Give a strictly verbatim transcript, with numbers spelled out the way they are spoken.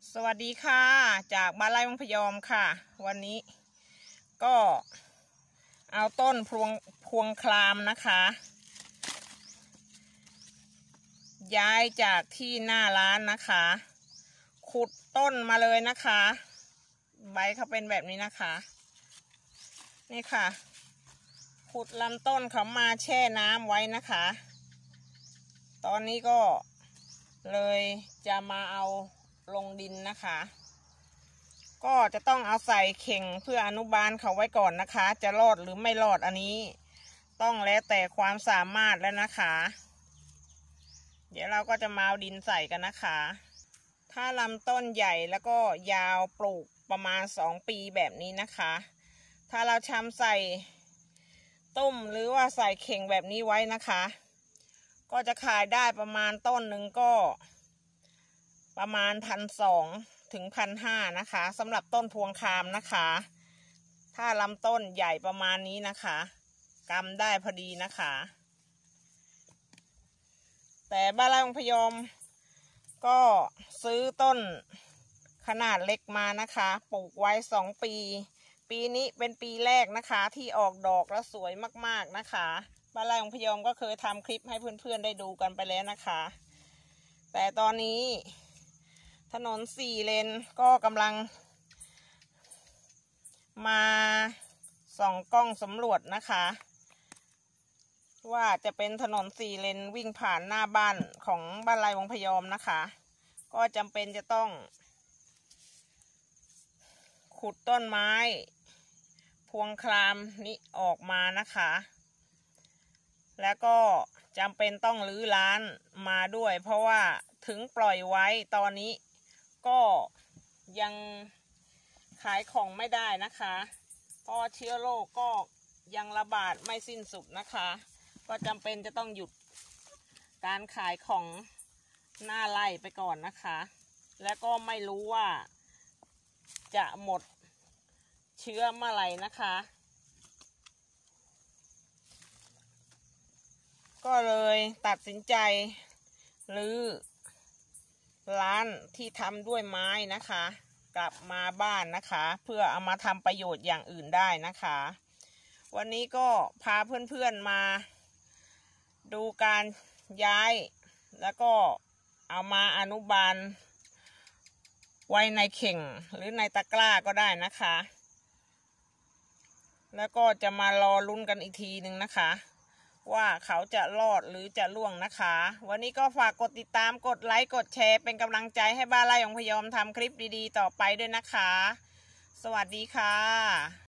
สวัสดีค่ะจากบ้านไร่มังพยอมค่ะวันนี้ก็เอาต้นพวงพวงคลามนะคะย้ายจากที่หน้าร้านนะคะขุดต้นมาเลยนะคะใบเขาเป็นแบบนี้นะคะนี่ค่ะขุดลำต้นเขามาแช่น้ำไว้นะคะตอนนี้ก็เลยจะมาเอาลงดินนะคะก็จะต้องเอาใส่เข่งเพื่ออนุบาลเขาไว้ก่อนนะคะจะรอดหรือไม่รอดอันนี้ต้องแล้วแต่ความสามารถแล้วนะคะเดี๋ยวเราก็จะมาเอาดินใส่กันนะคะถ้าลำต้นใหญ่แล้วก็ยาวปลูกประมาณสองปีแบบนี้นะคะถ้าเราชำใส่ตุ้มหรือว่าใส่เข่งแบบนี้ไว้นะคะก็จะขายได้ประมาณต้นหนึ่งก็ประมาณพันสองถึงพันห้านะคะสำหรับต้นพวงคามนะคะถ้าลำต้นใหญ่ประมาณนี้นะคะกำได้พอดีนะคะแต่บ้านไร่มังพยอมก็ซื้อต้นขนาดเล็กมานะคะปลูกไว้สองปีปีนี้เป็นปีแรกนะคะที่ออกดอกแล้วสวยมากๆนะคะบ้านไร่มังพยอมก็เคยทำคลิปให้เพื่อนๆได้ดูกันไปแล้วนะคะแต่ตอนนี้ถนนสี่เลนก็กำลังมาส่องกล้องสำรวจนะคะว่าจะเป็นถนนสี่เลนวิ่งผ่านหน้าบ้านของบ้านไร่มังพยอมนะคะก็จำเป็นจะต้องขุดต้นไม้พวงคลามนี้ออกมานะคะแล้วก็จำเป็นต้องรื้อร้านมาด้วยเพราะว่าถึงปล่อยไว้ตอนนี้ก็ยังขายของไม่ได้นะคะเพราะเชื้อโรคก็ยังระบาดไม่สิ้นสุดนะคะก็จำเป็นจะต้องหยุดการขายของหน้าไร่ไปก่อนนะคะและก็ไม่รู้ว่าจะหมดเชื้อเมื่อไหร่นะคะก็เลยตัดสินใจรื้อร้านที่ทำด้วยไม้นะคะกลับมาบ้านนะคะเพื่อเอามาทำประโยชน์อย่างอื่นได้นะคะวันนี้ก็พาเพื่อนๆมาดูการย้ายแล้วก็เอามาอนุบาลไว้ในเข่งหรือในตะกร้าก็ได้นะคะแล้วก็จะมารอลุ้นกันอีกทีหนึ่งนะคะว่าเขาจะรอดหรือจะล่วงนะคะวันนี้ก็ฝากกดติดตามกดไลค์กดแชร์เป็นกำลังใจให้บ้านไร่มังพยอมทำคลิปดีๆต่อไปด้วยนะคะสวัสดีค่ะ